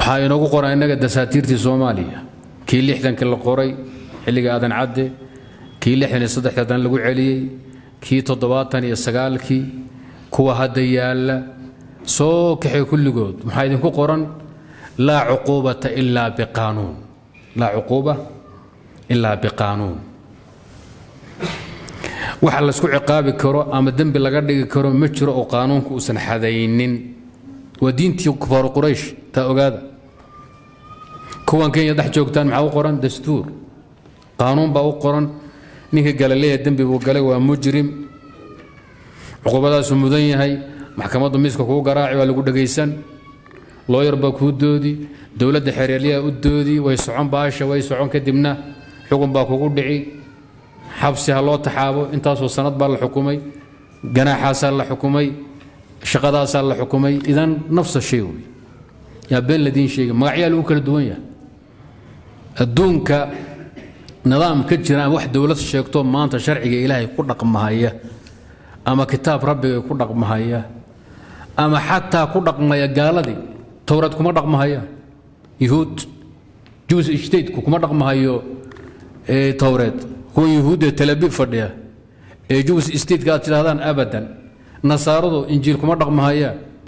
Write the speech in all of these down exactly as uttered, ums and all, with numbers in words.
waxaa inoogu qoran innaga dasaatiirtii Soomaaliya kii lixdan ka la qoray xilliga aadan cadde kii lixdan iyo saddex tan lagu celiyay kii toddobaatan iyo sagaal kii kuwa hadda yaala soo kaxay kulligood maxaa idinku qoran laa cuqubata illaa biqaanuun laa cuquba illaa biqaanuun waxa la isku ciqaabi karo ama dambi laga dhigi karo ma jiro oo qaanuunku uusan xadaynin waa diintii kufaar quraysh ta ogaada kuwan Kenya dhex joogtaan maxaa u qoran dastuur qaanuun baa u qoran ninka galaleeya dambi buu galay waa mujrim cuqubadaas mudan yahay maxkamaddu miiska ku garaaci waa lagu dhageysan lawyer ba ku doodi dawladda xiriirliya u doodi way socon baasha way socon kadibna xugun baa kugu dhici xabsi ha loo taxaabo intaasoo sanad baa la xukumay ganaaxaas la xukumay shaqadaas la xukumay idan nafs shay way ya been ladin sheegay magacyada uu kala duwan yahay adduunka nidaam ka jira wax dawlad sheegto maanta sharciga ilaahay ku dhaqmahaya ama kitaab rabbiga ku dhaqmahaya ama xataa ku dhaqmaya gaaladii tawrad kuma dhaqmahaya yahuud juz ijtihad kuma dhaqmahayo ee tawrad kuwa yahuud talabi fadhiya ee juz ijtihad ka tiraadaan abadan nasaaradu injiil kuma dhaqmahaya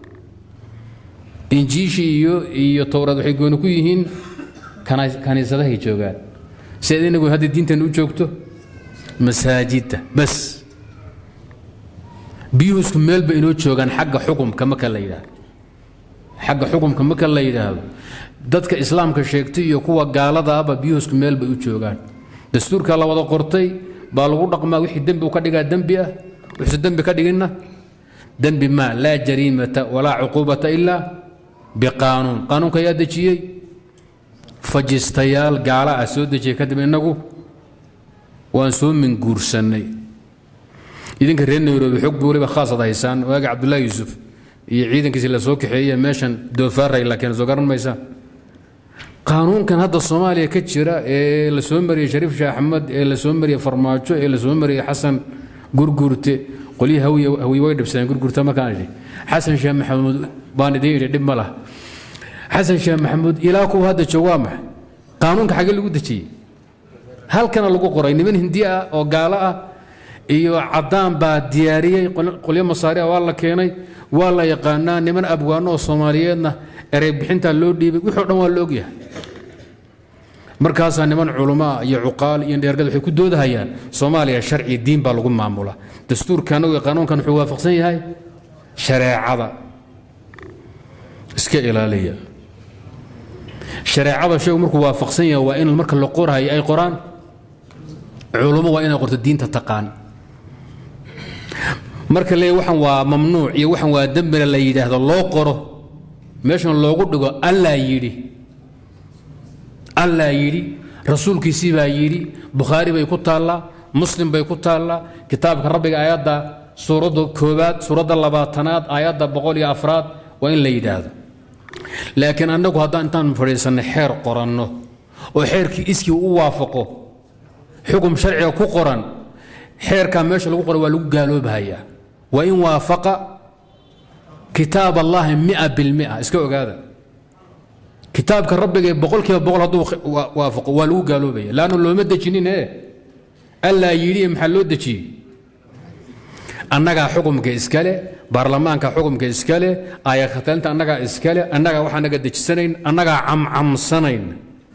injiishi iyo iyo tawrad waxay gooni ku yihiin kaniisadaha joogaan sidii inagu hadda diintan u joogto masaajidda bas biyuusku meel ba inoo joogaan xagga xukunka ma kala yiraahdo xagga xukunka ma kala yiraahdo dadka islaamka sheegtay iyo kuwa gaalada ah biyuusku meel ba u joogaan dastuurka la wada qortay baa lagu dhaqmaa wixii dambi ka dhigaa dambi ah wixii dambi ka dhigina dambi ma la jariimata wala uqubata illa biqaanuun qaanuunka yaa dajiyay fajistayaal gaala ah soo dajiyay kadib inagu waan soo min guursanay idinka reer Nairobi xog booliba khaasad haysan waaga Abdullah Yusuf iyo ciidankiisa la soo kaxeeyay meeshan doofaray laakiin soo garan maysa qaanuunkan hadda Soomaaliya ka jira ee la soo mariyay Shariif Sheekh Ahmed ee la soo mariyay Farmaajo ee la soo mariyay Xasan Gurgurte qoli hawiye hawiye way dhibsaan Gurgurta ma kaanay Xasan Sheekh Maxamuud baan idin dhib ma laha Xasan Sheekh Maxamuud ilaa ku hadda jawaama qaanuunka xagee lagu dajiyay halkana lagu qoray niman Hindi ah oo gaala ah iyo cadaan baa diyaariyay qolyo masaariya waa la keenay waa la yaqaanaa niman abwaano Soomaaliyeedna eray bixinta loo dhiibay wuxuu dhan waa la ogyahay markaas niman culimo iyo uqaal iyo dheergad waxay ku doodahayaan Soomaaliya sharci diin baa lagu maamula dastuurkan iyo qaanuunkan wuxuu waafaqsan yahay shariicada iska ilaaliya shariicada shay markuu waafaqsan yahay waa in marka la qorayo ay qoraan culimo waa inay qorto diinta taqaan marka leey waxan waa mamnuuc iyo waxan waa dambi la yiraahdo loo qoro meeshan loogu dhigo alla yiri alla yiri rasuulkiisii baa yiri bukhari bay ku taala muslim bay ku taala kitaabka rabbiga ayada suurada koobaad suurada labaatanaad ayada boqol iyo afraad waa in la yiraahdo laakiin anagu haddaan intaan fariisan xeer qoranno oo xeerkii iskii u waafaqo xukum sharciga ku qoran xeerka meesha lagu qoro waa lagu gaaloobayaa waa in waafaqa kitaab Allah مئة بالمئة iska ogaada kitaabka rabbiga boqolkiiba boqol haduu waafaqo waa lagu gaaloobaya laana loo ma dajinin ee alla yiri maxaa loo dajiyay annaga xukumka iskale baarlamaanka xukumka iskale ayaa khatalta annaga iskale annaga waxa naga dajisanayn annaga am amsanayn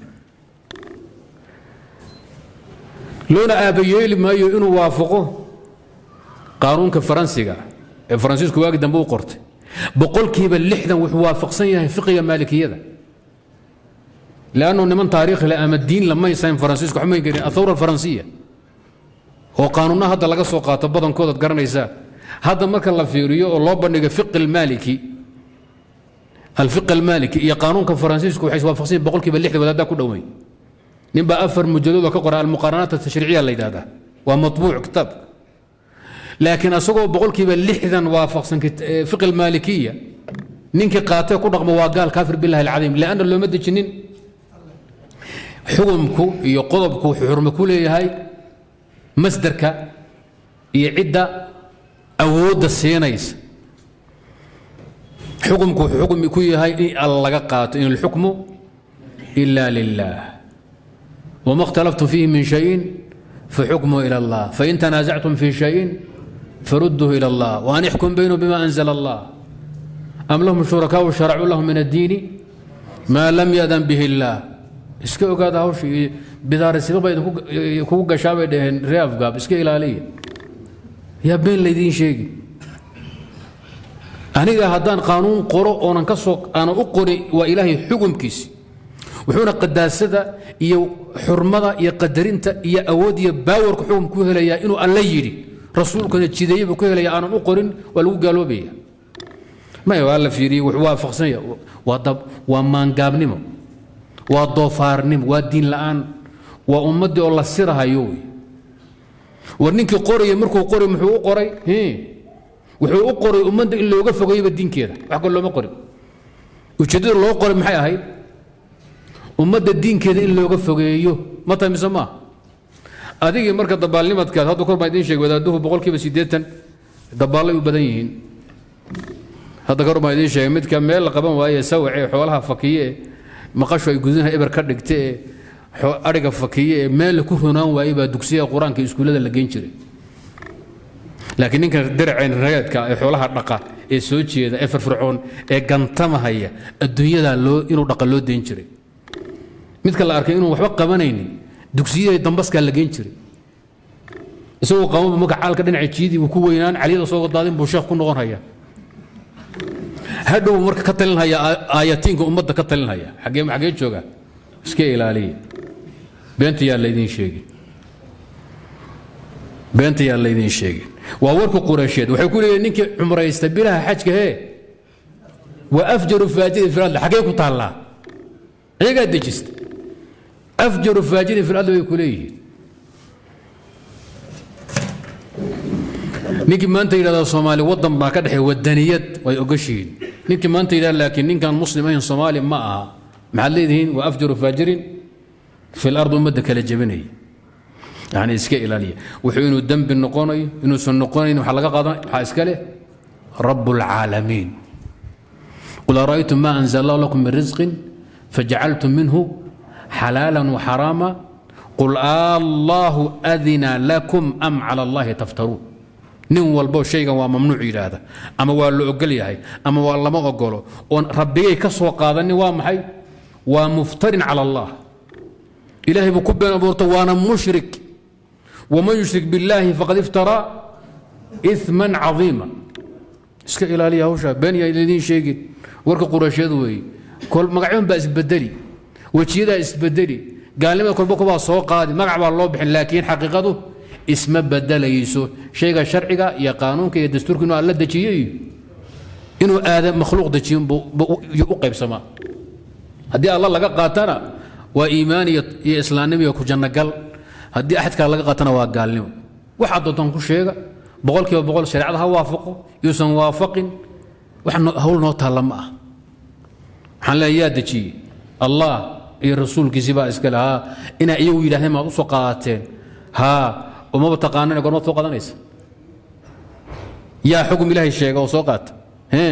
loona aabayeeli maayo inuu waafaqo qaanuunka faransiga ee faransiisku waagi dambe u qortay boqolkiiba lixdan wuxuu waafaqsan yahay fiqiga maalikiyada laano niman taariikh la ama diin lama ysan faransiisku xumay garin athawra faransiya oo qaanuunna hadda laga soo qaato badankooda garanaysa hadda marka la fiiriyo oo loo bandhigo fiqh al-maliki al-fiqh al-maliki iyo qaanuunka faransiisku waxay waafaqsan boqolkiiba lixdan wadaada ku dhaweey نبى أفر مجلد وكقرأ المقارنات التشريعية اللي هذا ومطبوع كتاب لكن أسوق بقول كيف اللحظة وافق فقه المالكية نينك قاطع كل رقم وقال كافر بالله العظيم لأن لو مد جنين حكمكو يقضبكو حرمكو لي هاي مصدرك يعد أود السينيس حكمك حكم كوي هاي الله قات إن الحكم إلا لله وما اختلفتم فيه من شيء فحكمه إلى الله فإن تنازعتم في شيء فرده إلى الله وأن يحكم بينه بما أنزل الله أم لهم شركاء شرعوا لهم من الدين ما لم يأذن به الله اسكو هذا هو شيء بدار السبب يكون شابه دهن رياف قاب اسكو إلالية يا بين الذين شيء أنا إذا هدان قانون قرأ أنا كسوق أنا أقري وإلهي حكم كيس وحنا قداسة يا حرمة يا قدرنت يا أود يا باور حكم كهلا يا إنه الله يجري رسولك الجديد بكهلا يا أنا أقرن ولو قالوا بي ما يوالف يري وحوافق سنة وضب ومان قابنمو وضفارنم والدين الآن وأمدي الله سرها يوي ورنينك قري مركو قري محو قري هي وحو قري أمدي اللي وقف قريب الدين كذا أقول له ما قري وشدير الله قري محي هاي أمدي الدين كذا اللي وقف قريبه متى مسماه هذيك مركز دبال لمت كذا هذا كل ما يدين شيء وإذا دوه بقول كيف سيدتن دبال يبدين هذا كل ما يدين شيء مت كمل قبل وهي سوعي حولها فكية مقاشوا يجوزينها إبر كردكتة أرجع فكية مال كهنا وإبا دكسية قرآن كيسكولة اللي جينشري لكن إنك درع عين ريات كحولها الرقة السوتشي إذا إفر فرعون جنتما هي الدنيا ده لو إنه رقة لو دينشري مثل الأركان إنه وحبق قمانيني دكسية دمبسك اللي جينشري سووا قوم بمقعال كده نعيشيدي وكوينان عليه صوت الضالين بوشاف كنا غن هيا هادو مرك كتلن هيا آياتين كأمة كتلن هيا حقيم حقيم شوكا اسكي إلالي بنتي يا اللي دين شيء بنتي يا اللي دين شيء وورك قريشيد وحيقول لي إنك عمره يستبيلها حاجة هي وأفجر فاجر في الأرض حقيقة طالع إيه قاعد تجست أفجر فاجر في الأرض ويقول لي نيجي ما أنت إلى الصومالي وضم ما كده ودنيات ويقشين نيجي ما أنت إلى لكن إن كان مسلمين صومالي معها معلدين وأفجر فاجرين في الأرض ومدك للجبني يعني إسكاء إلالية وحين الدم بالنقوني إنه سنقوني إنه حلقة قاضي حاسكاله رب العالمين قل أرأيتم ما أنزل الله لكم من رزق فجعلتم منه حلالا وحراما قل آه الله أذن لكم أم على الله تفترون نين والبو شيئا وممنوع إلى هذا أما والله أقل ياهي أما والله ما أقوله ربي كسوة قاضني وامحي ومفتر على الله إلهي بكبنا بورطة وأنا مشرك ومن يشرك بالله فقد افترى إثما عظيما اسك إلى لي هوشا بين يدين شيء ورك قريش يدوي كل مقعون بس بدلي وشيدا اسبدلي قال لي كل بكره سوق قادي مقع الله بحن لكن حقيقته اسم بدل يسوع شيء شرعي يا قانون كي دستور كنو الله دجيه انه ادم مخلوق دجين يقيب سما هدي الله لقى قاتنا وايماني يا اسلامي يا كجنه قال هدي احد كان لقى قاتنا وا قالني waxaad doontaan ku sheega boqolkiiba boqol shariicada ha waafaqo yuusan waafaqin waxna hawl noo taala ma ah waxaan leeyahay daji allah iyo rasuulkiisa baa iska lahaa ina iyagu yiraahdeen ma u soo qaateen ha uma taqaanana goorma soo qadanaysa yaa xukun ilaahay sheega oo soo qaata hee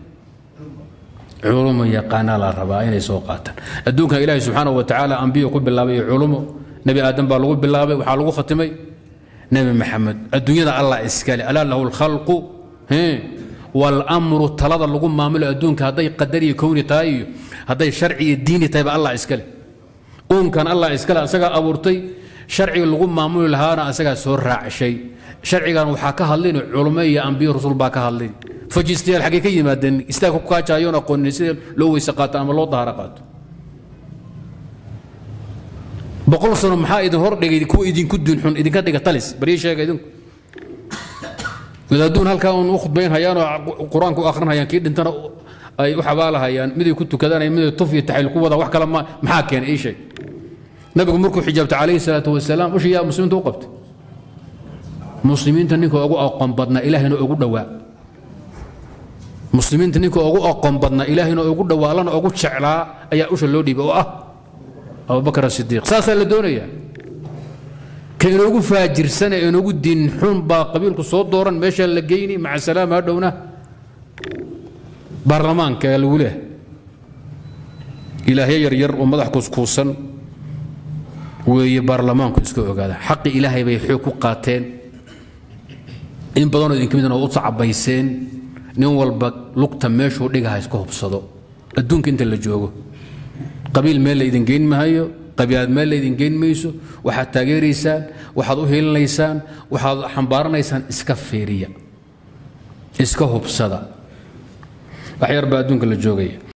علوم يقانا لا ربا إني سوقات الدنيا إلهي سبحانه وتعالى أنبياء كل بالله علوم نبي آدم بالغ بالله وحالغ ختمي نبي محمد الدنيا الله إسكالي ألا له الخلق هي والأمر التلاض اللي ما عمله الدنيا هذا قدري كوني تاي هذا شرعي الديني تايب الله إسكالي أم كان الله إسكالي أسقى أبورتي شرعي اللي ما عمله لهانا أسقى سرع شيء شرعي كان وحكاها لين علماء أنبياء رسول باكها لين فجستيال حقيقي مادن استاكو كاچا يونا قوني سيد لو ويسقات اما لو ظهرقات بقول سنه maxaa idin hor dhigay ku idin ku dunxun idin ka dhiga talis bari sheega idin wadaadun halka uu u khudbayn hayaan quraanku akhrinayaan kii dhintana ay u xabaalahayaan mid ku tukadaan mid tuf iyo taxil ku wada wax kala ma maxaa keen ay shay nabigu markuu xijaabta kaleey salaatu wasalaam waxa yaa muslimiintu u qabtay muslimiinta ninka ugu aqoon badna ilaahina ugu dhawaa مسلمين تنيكو أوغو أقوم بدنا إلهنا أوغو دوالنا أوغو تشعلا أي أوش اللودي بأو أه أبو بكر الصديق ساسا للدنيا كان أوغو فاجر سنة إن أوغو دين حن با قبيلك صوت دورا ماشا لقيني مع السلامة هدونا برلمان قالوا له إلهي يرير ومدح كوسكوسا وي برلمان كوسكو هذا حق إلهي بيحكوا قاتين إن بدون إن كمدنا وصع بيسين نول بق لقطة ماشي وديها يسكوه بصدق الدون كنت اللي جوجو قبيل مال إذن جين مهيو قبيل مال إذن جين ميسو وحتى غير لسان وحضوه لسان وحض حنبارنا لسان إسكافيريا إسكوه بصدق أحير بعدون كل جوجي